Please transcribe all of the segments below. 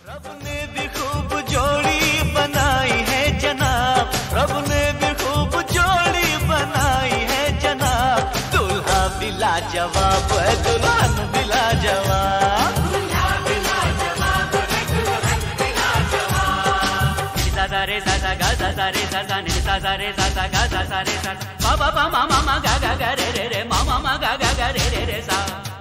रब ने भी खूब जोड़ी बनाई है जनाब, रब ने भी खूब जोड़ी बनाई है जनाब। दूल्हा भी लाजवाब है, दुल्हन भी लाजवाब। रे सा सा गा सा सा रे सा सा नि सा सा रे सा सा गा सा सा रे सा पा पा पा मा मा मा गा गा गा रे रे रे मा मा मा गा गा गा रे रे रे सा।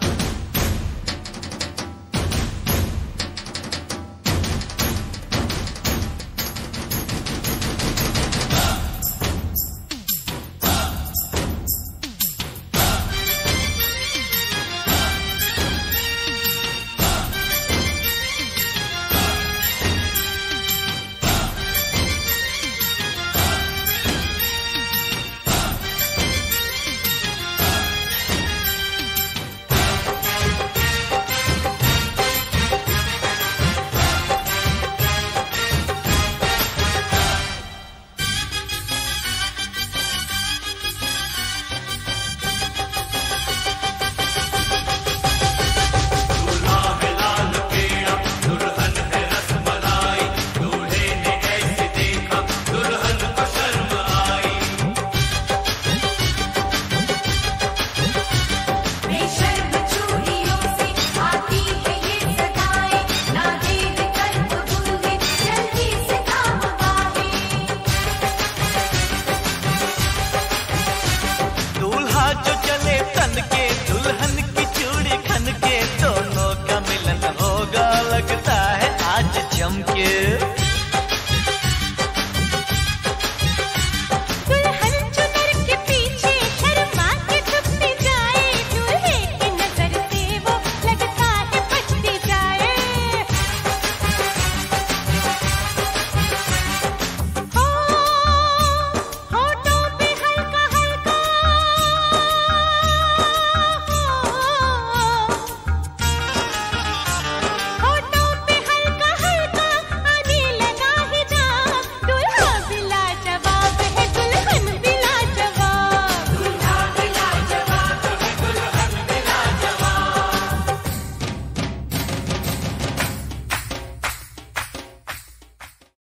जो चले तन के दुल्हन की चूड़ी खन के, दोनों का मिलन होगा लगता है आज जम के।